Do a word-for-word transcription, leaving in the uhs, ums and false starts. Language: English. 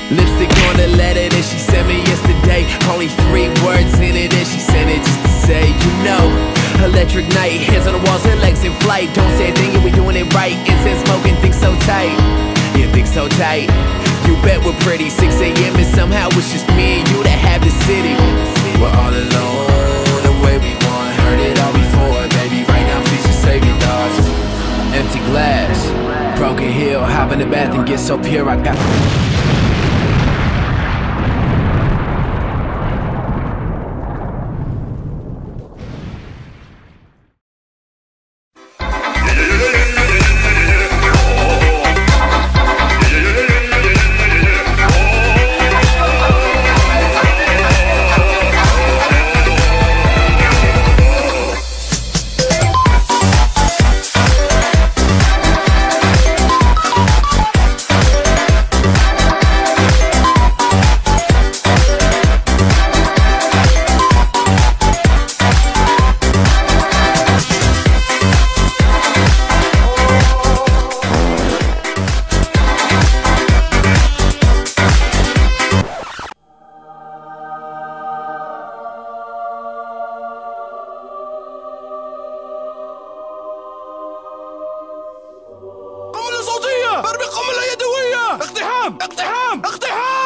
Lipstick on the letter that she sent me yesterday. Only three words in it and she sent it just to say, you know, electric night, hands on the walls and legs in flight. Don't say a thing and we doing it right. Incense smoking, think so tight. Yeah, think so tight. You bet we're pretty. six A M and somehow it's just me and you that have the city. We're all alone the way we want. Heard it all before, baby. Right now, please just save your thoughts. Empty glass, broken heel. Hop in the bath and get so pure. I got. برمي قنبلة يدوية. اقتحام اقتحام اقتحام.